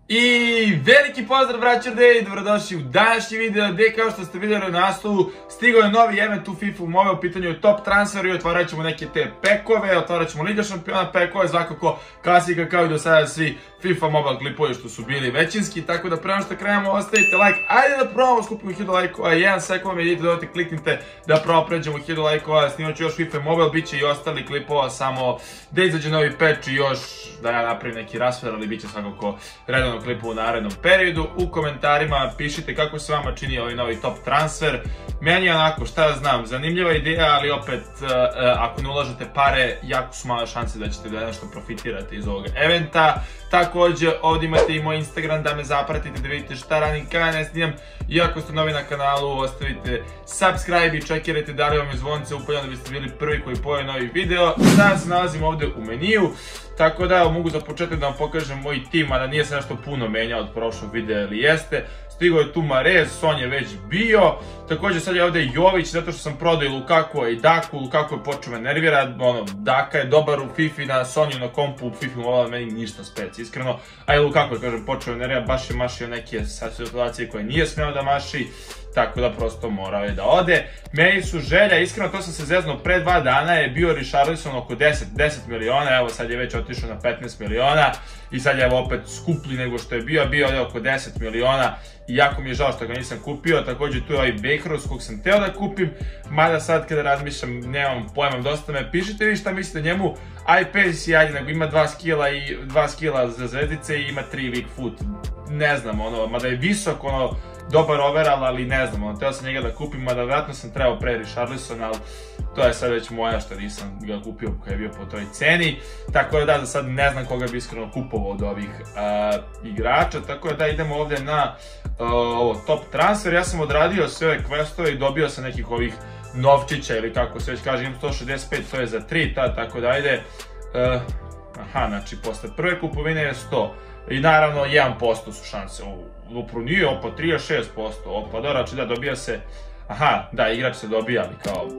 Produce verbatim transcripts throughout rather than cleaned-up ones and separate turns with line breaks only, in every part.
I veliki pozdrav braćo i dobrodošli u današnji video gdje kao što ste vidjeli u naslovu stigao je novi event u FIFA Mobile, u pitanju je top transfer i otvarat ćemo neke te pekove, otvarat ćemo Liga šampiona pekove, svakako klasika kao i do sada svi FIFA Mobile klipovi što su bili većinski, tako da prema što krenemo ostavite like, ajde da probamo skupimo hiljadu lajkova, jedan sekund mi idite dovete kliknite da pravo pređemo hiljadu lajkova, snimat ću još FIFA Mobile, bit će i ostali klipova samo da izađe novi patch i još da ja napravim neki rasfer, ali bit će svakako redovno klipu u narednom periodu. U komentarima pišite kako se vama čini ovaj novi top transfer. Meni je onako, šta ja znam, zanimljiva ideja, ali opet ako ne ulažete pare, jako su male šanse da ćete da nešto profitirate iz ovog eventa. Također ovdje imate i moj Instagram da me zapratite da vidite šta radim kada ne snimam. I ako ste novi na kanalu, ostavite subscribe i čekirajte da li vam je zvonce upaljeno da biste bili prvi koji pojavi novi video. Sada se nalazim ovdje u meniju, tako da mogu za početak da vam pokažem moj tim, a da nije se nešto puno menjao od prošlog videa ili jeste. Stigao je tu Marez, Son je već bio, također sad je ovdje Jović, zato što sam prodao i Lukaku i Daku, Lukaku je počeo me nervira, ono, Daka je dobar u FIFA, na Sonju na kompu, u FIFA Mobile meni ništa spec, iskreno, a i Lukaku je, kažem, počeo me nervira, baš je mašio neke situacije koje nije smeo da maši, tako da prosto morao je da ode. Meni su želja, iskreno to sam se zeznuo, pre dva dana je bio Richarlison oko deset miliona, evo sad je već otišao na petnaest miliona i sad je evo opet skuplji nego što je bio, bio je oko deset miliona i jako mi je žao što ga nisam kupio. Također tu je ovaj Bekros kog sam teo da kupim, mada sad kada razmišljam nemam pojma, dosta me, pišite vi šta mislite njemu, iPace je ajde, nego ima dva skilla i dva skilla za zvezdice i ima tri weak foot, ne znam, ono, mada je visok, ono, dobar overall, ali ne znam, ono, teo sam njega da kupim, mada vjerojatno sam trebao pre Richarlison, ali to je sad već moja što nisam ga kupio koji je bio po toj ceni, tako da da, za sad ne znam koga bi iskreno kupovao od ovih uh, igrača, tako da da idemo ovdje na uh, ovo top transfer. Ja sam odradio sve ove questove i dobio sam nekih ovih novčića ili kako se već kaže, imam sto šezdeset pet, to je za tri, ta, tako da ajde, uh, aha, znači posle prve kupovine je sto i naravno jedan posto su šanse, upru nije, opa trideset šest posto, opa dobro, znači da dobija se, aha, da, igrač se dobija, ali kao,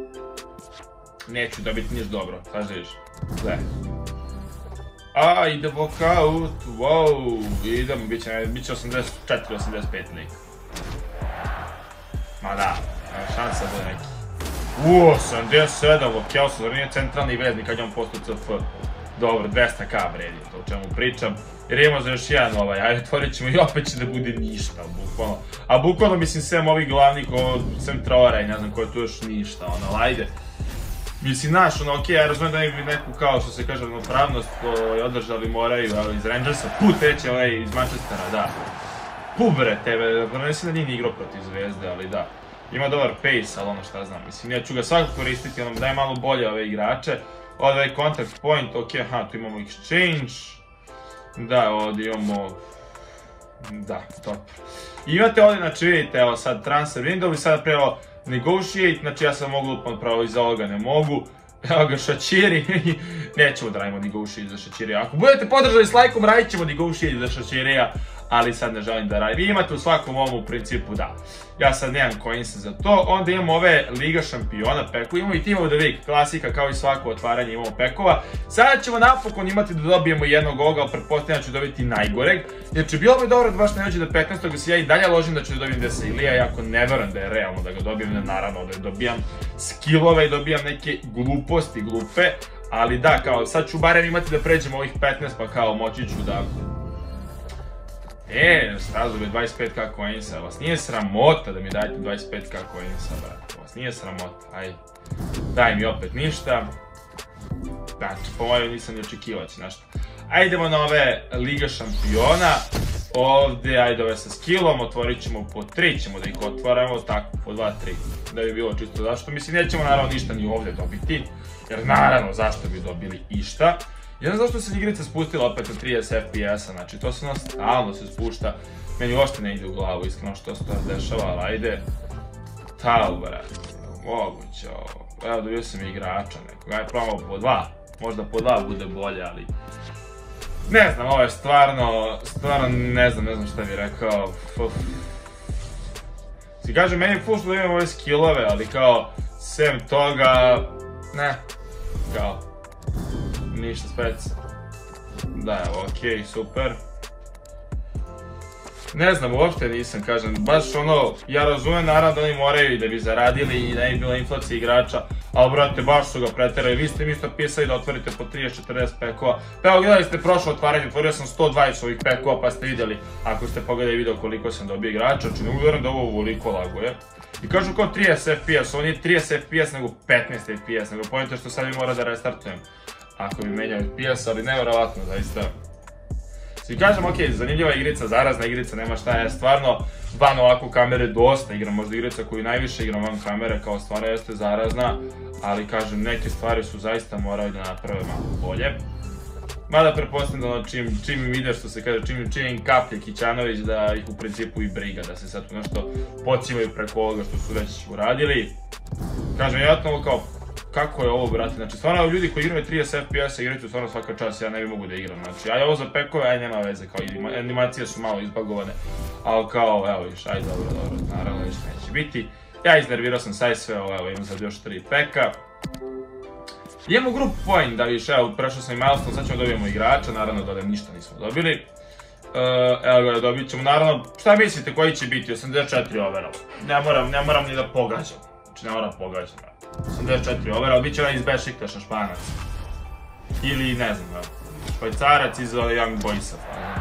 neću dobiti niš dobro, sad vidiš, gle. A, ide walkout, wow, idemo, bit će osamdeset četiri osamdeset pet lik. Ma da, šansa bude neki. Uuu, sedamdeset sedam, walkout se, zar nije centralni veznik kad je on postao C F. Dobro, dvesta ka vredi, to o čemu pričam. Jer imamo za još jedan ovaj, ajde otvorit ćemo i opet će da bude ništa, bukvalno. A bukvalno mislim sem ovih glavnih, sem Traora i ne znam ko je tu još ništa, ono, ajde. Mislim, znaš, ono, okej, ja razumijem da ne bi neku, kao što se kaže, ravnopravnost održali moraju, ali iz Rangersa, put teće ovaj iz Manchestera, da. Pubre tebe, mislim da nije ni igrao protiv Zvezde, ali da. Ima dobar pace, ali ono šta znam, mislim, ja ću ga svakako koristiti, ono, daje malo bolje ove igrače. Ovdje je contact point, okej, aha, tu imamo exchange. Da, ovdje imamo, da, top. I imate ovdje, znači vidite, evo sad transfer window i sad pravo negotiate, znači ja sam mogu lupno pravo iza ovoga ne mogu. Evo ga Šačiri, nećemo da radimo negotiate za Šačirija. Ako budete podržali s lajkom, radit ćemo negotiate za Šačirija, ali sad ne želim da radim. Vi imate u svakom ovom u principu, da. Ja sad nemam coinse za to. Onda imamo ove Liga šampiona pekova, imamo i Team of the Week, klasika kao i svako otvaranje imamo pekova. Sada ćemo napokon imati da dobijemo jednog ovoga, ali pretpostavljam da ću dobiti najgoreg. Znači bilo bi dobro da baš ne dođe do petnaestog da se ja i dalje ložim da ću da dobijem Desailija, iako ne verujem da je realno da ga dobijem, naravno da dobijam skillove i dobijam neke gluposti glupe. Ali da, kao sad ću barem imati da pređemo ovih petnaest pa kao moći ću da... E, Stazove dvadeset pet ka coinsa, vas nije sramota da mi dajete dvadeset pet ka coinsa, brate, vas nije sramota, aj, daj mi opet ništa, znači, po mojoj nisam ni očekivati nešto. Ajde idemo na ove Liga šampiona, ovdje, ajde ove sa skillom, otvorit ćemo po tri, ćemo da ih otvaramo, tako, po dva, tri, da bi bilo čisto zašto, mislim, nećemo naravno ništa ni ovdje dobiti, jer naravno, zašto bi dobili išta. Ja znam zašto se igrica spustila opet na trideset F P S-a, znači to se ono stalno se spušta, meni uopšte ne ide u glavu, iskreno što se to dešava, ali ajde, tal, brate, moguće ovo, evo dobio sam igrača nekog, ajde probamo po dva, možda po dva bude bolje, ali ne znam, ovo je stvarno, stvarno ne znam, ne znam šta bih rekao, si kaže meni je full što da imam ove skillove, ali kao, sem toga, ne, kao, ništa spec. Da, evo, okej, super. Ne znam, uopšte nisam, kažem, baš ono, ja razumem naravno da oni moraju i da bi zaradili i da je bila inflacija igrača, ali brate, baš su ga preterali, vi ste mi isto pisali da otvorite po trideset četrdeset pekova, pa evo gledali ste prošlo otvaranje, otvorio sam sto dvadeset ovih pekova pa ste vidjeli, ako ste pogledali video koliko sam dobio igrača, znači ne uvjerujem da ovo ovoliko laguje. I kažu kao trideset F P S, ovo nije trideset F P S nego petnaest F P S, nego pojmite što sad mi mora da restartujem ako bi menjao F P S, ali nevjerovatno, zaista. I kažem, ok, zanimljiva igrica, zarazna igrica, nema šta je, stvarno, van ovako kamere dosta igram, možda igrica koju najviše igram van kamere, kao stvarno jeste zarazna, ali kažem, neke stvari su zaista morali da naprave malo bolje. Mada pretpostavljam da čim, čim im ide, što se kaže, čim, čim im kaplje Kićanović, da ih u principu i briga, da se sad tu nešto pocimaju preko ovoga što su već uradili. Kažem, vjerojatno ovo kao, kako je ovo, brate, znači stvarno ljudi koji igraju trideset F P S-a igraju stvarno svaka čast, ja ne bi mogu da igram, znači, aj ovo za pekove, aj nema veze, kao animacije su malo izbagovane, ali kao, evo viš, aj dobro, dobro, naravno više neće biti. Ja iznervirao sam sad sve ovo, evo imam sad još tri peka. Imamo group point, da viš, evo, prešao sam i milestone, sad ćemo dobijemo igrača, naravno da ovdje ništa nismo dobili. Evo ga, dobit ćemo, naravno, šta mislite koji će biti, osamdeset četiri overall, ne moram, ne moram ni da pogađam, znači ne moram pogađam, osamdeset četiri overall, bit će onaj iz Bešiktaša Španac. Ili, ne znam, Švajcarac iz Young Boysa.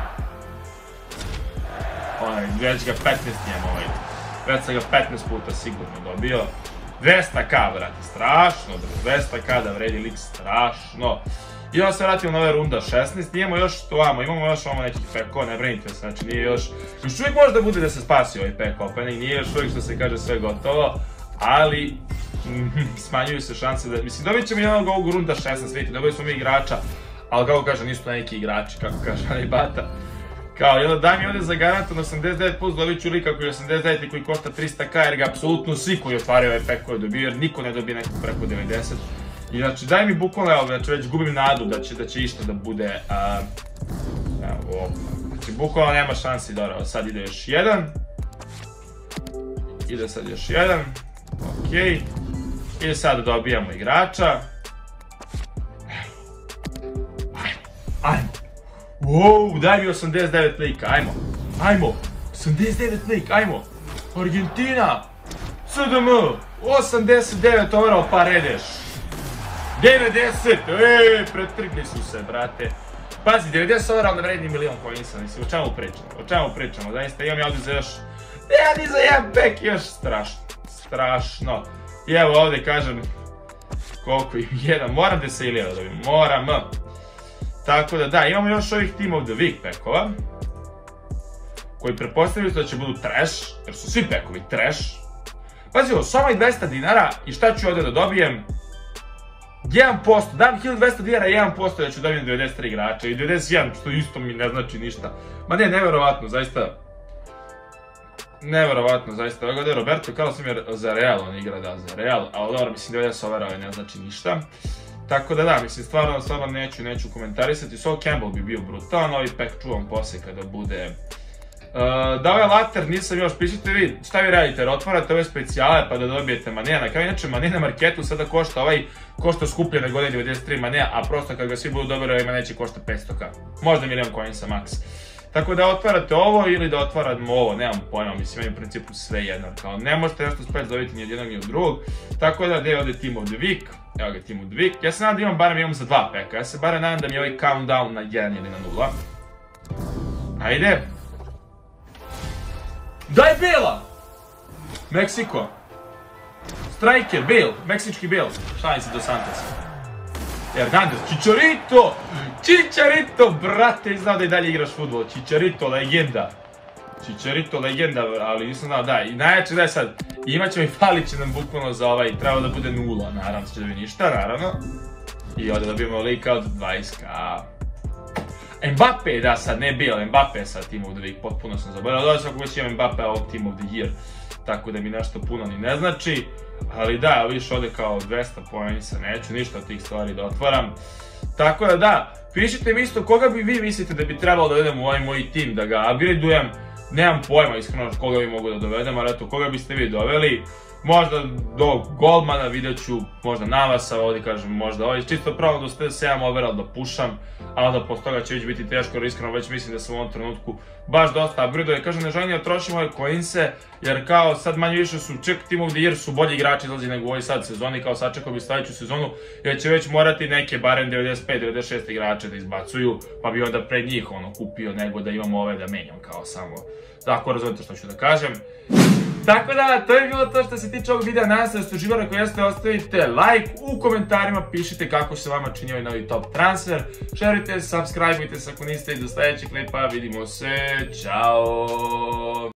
Onaj, već ga petnaest imam ovaj. Već sam ga petnaest puta sigurno dobio. dvesta ka, brate, strašno, dvesta ka da vredi lik, strašno. I onda se vratimo na ove runda šesnaest, imamo još to amo, imamo još ovo nekih pekova, ne brinite se, znači nije još... Još uvijek može da bude da se spasi ovaj pek opening, nije još uvijek što se kaže sve gotovo, ali... smanjuju se šanse da... Mislim, dobit ćemo jednog ovog runda šesnaest, vidite, dobili smo mi igrača, ali kako kažem, nisu to neki igrači, kako kaže onaj bata. Kao, jedno daj mi ovdje za garantan osamdeset devet plus, dobit ću lika koji je osamdeset devet i koji košta trista ka, jer ga apsolutno svi koji otvaraju ovaj pek koji dobiju, jer niko ne dobije nekog preko devedeset. I znači, daj mi bukvalno, evo, znači već gubim nadu da će, da će išta da bude... A, evo, opa. Znači, bukvalno nema šansi, dobro, sad ide još jedan. Ide sad još jedan. Okej. I sad dobijamo igrača. Ajmo, ajmo. Wow, daj mi osamdeset devet lika, ajmo. Ajmo, osamdeset devet lik, ajmo. Argentina. C D M, osamdeset devet overall pa redeš. devedeset, eee, pretrgli su se, brate. Pazi, devedeset overall ne vredi milion coinsa, mislim, o čemu pričamo, o čemu pričamo, zaista imam ja ovdje za još, ja ni za jedan pek još strašno, strašno. I evo ovdje kažem, koliko im jedan, moram da se ilijeva dobijem, moram. Tako da da, imamo još ovih Team of the Week pekova, koji pretpostavljaju da će budu trash, jer su svi pekovi trash. Pazi ovo, samo i dvesta dinara i šta ću ovdje da dobijem? jedan posto, dam hiljadu dvesta dinara i jedan posto da ću dobijem devedeset tri igrača i devedeset jedan, što isto mi ne znači ništa. Ma ne, nevjerovatno, zaista. Nevjerovatno, zaista. Ovo je Roberto Carlos, im je za Real, on igra da za Real, ali dobro, mislim devedeset overall ne znači ništa. Tako da da, mislim, stvarno, stvarno neću, neću komentarisati. Sol Campbell bi bio brutalan, ovaj pek čuvam poslije kada bude... Da ovaj later nisam još, pišite vi šta vi radite, jer otvarate ove specijale pa da dobijete Manea. Na kraju inače Manea na marketu sada košta ovaj, košta skuplje na godine devedeset tri Manea, a prosto kad ga svi budu dobili ovaj Manea će košta petsto ka. Možda milion coinsa max. Tako da otvarate ovo ili da otvaramo ovo, nemam pojma, mislim, meni u principu sve jedno. Kao ne možete nešto spet dobiti ni od jednog ni od drugog. Tako da gdje je ovdje Team of the Week, evo ga Team of the Week. Ja se nadam da imam barem imam za dva peka, ja se barem nadam da mi je ovaj countdown na jedan ili na nula. Ajde. Daj Bela! Meksiko. Striker, Bale, meksički Bale. Šalim se do Santesa. Hernandez, Chicharito! Chicharito, brate, znao da i dalje igraš futbol. Chicharito, legenda. Chicharito, legenda, ali nisam znao, da. I najjače da je sad, imat ćemo i falit će nam bukvalno za ovaj, treba da bude nula, naravno, će da bi ništa, naravno. I ovdje dobijemo lika od dvadeset ka. Mbappe, da, sad ne Bale, Mbappe je sad Team of the Week, potpuno sam zaboravio, ali svako već imam Mbappe ovog Team of the Year, tako da mi nešto puno ni ne znači, ali da, vidiš ovdje kao dvesta poinsa, neću ništa od tih stvari da otvaram, tako da da, pišite mi isto koga bi vi mislite da bi trebalo da dovedem u ovaj moj tim, da ga upgradeujem, nemam pojma iskreno koga bi mogu da dovedem, ali eto, koga biste vi doveli, možda do golmana vidjet ću, možda Navasa, ovdje kažem možda ovaj, čisto pravo do sto sedam overall da pušam, a onda posle toga će već biti teško, jer iskreno već mislim da sam u ovom trenutku baš dosta upgradeo i kažem ne želim da trošim ove coinse, jer kao sad manje više su čak Team of the Year su bolji igrači izlazi nego u ovoj sad sezoni, kao sačekao bi sledeću sezonu, jer će već morati neke barem devedeset pet devedeset šest igrače da izbacuju, pa bi onda pre njih ono kupio nego da imam ove da menjam kao samo, tako razumete što ću da kažem. Tako da, to je bilo to što se tiče ovog videa, nadam se da ste uživali, ako jeste ostavite like, u komentarima pišite kako se vama čini ovaj novi top transfer, šerujte, subscribeujte se ako niste i do sledećeg klipa, vidimo se, čao!